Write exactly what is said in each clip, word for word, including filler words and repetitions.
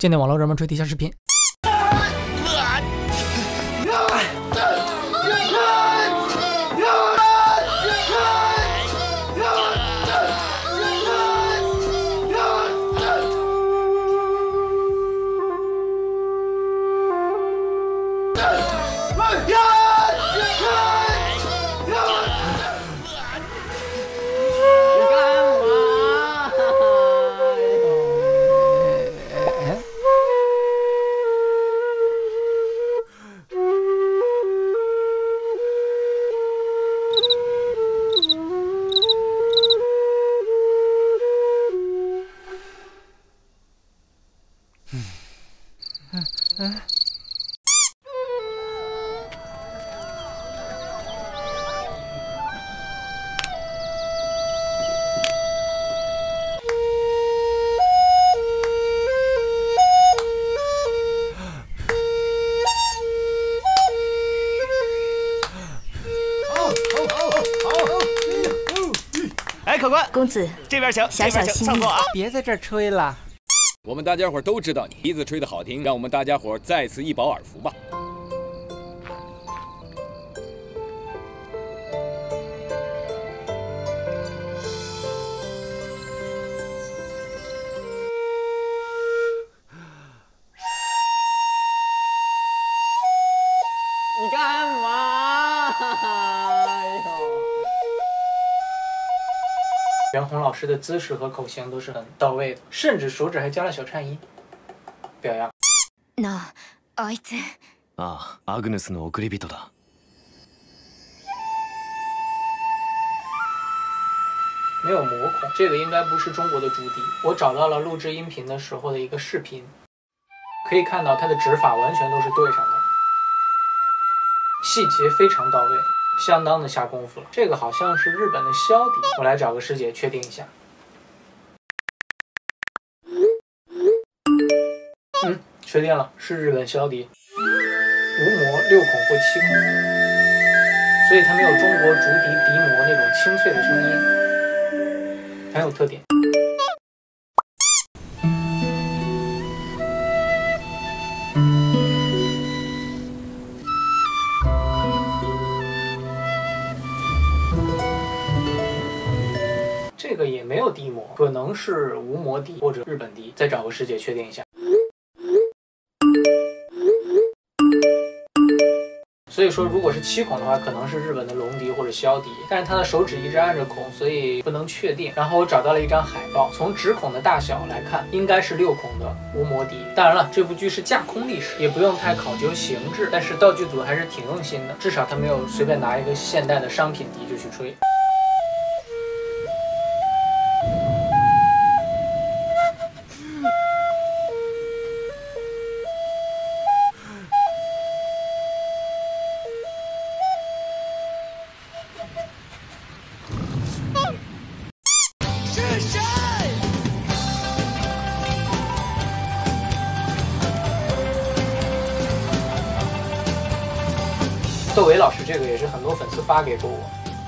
境内网络热门吹地下视频。 哎，客官， 公子， 这边请， 小小心意， 上座啊！ 别在这儿吹了。 我们大家伙都知道你笛子吹得好听，让我们大家伙再次一饱耳福吧。 你干嘛？哎呦！ 袁弘老师的姿势和口型都是很到位的，甚至手指还加了小颤音，表扬。 那あいつ。 ああ、アグネスの送り人だ。 没有模孔，这个应该不是中国的竹笛。我找到了录制音频的时候的一个视频，可以看到它的指法完全都是对上的，细节非常到位。 相当的下功夫了，这个好像是日本的箫笛，我来找个师姐确定一下。嗯，确定了，是日本箫笛，无模六孔或七孔，所以它没有中国竹笛笛模那种清脆的声音，很有特点。 这个也没有笛模，可能是无模笛或者日本笛，再找个师姐确定一下。所以说，如果是七孔的话，可能是日本的龙笛或者箫笛，但是他的手指一直按着孔，所以不能确定。然后我找到了一张海报，从指孔的大小来看，应该是六孔的无模笛。当然了，这部剧是架空历史，也不用太考究形制，但是道具组还是挺用心的，至少他没有随便拿一个现代的商品笛就去吹。 窦唯老师这个也是很多粉丝发给过我，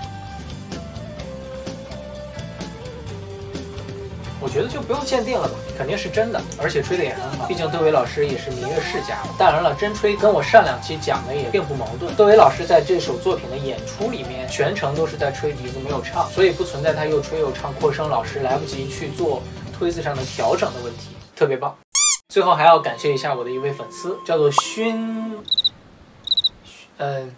我觉得就不用鉴定了吧，肯定是真的，而且吹的也很好。毕竟窦唯老师也是民乐世家。当然了，真吹跟我上两期讲的也并不矛盾。窦唯老师在这首作品的演出里面，全程都是在吹笛子，没有唱，所以不存在他又吹又唱扩声，老师来不及去做推子上的调整的问题，特别棒。最后还要感谢一下我的一位粉丝，叫做熏。 嗯，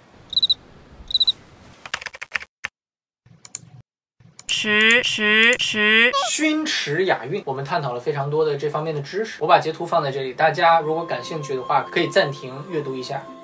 迟迟迟， 熏池雅韵，我们探讨了非常多的这方面的知识。我把截图放在这里，大家如果感兴趣的话，可以暂停阅读一下。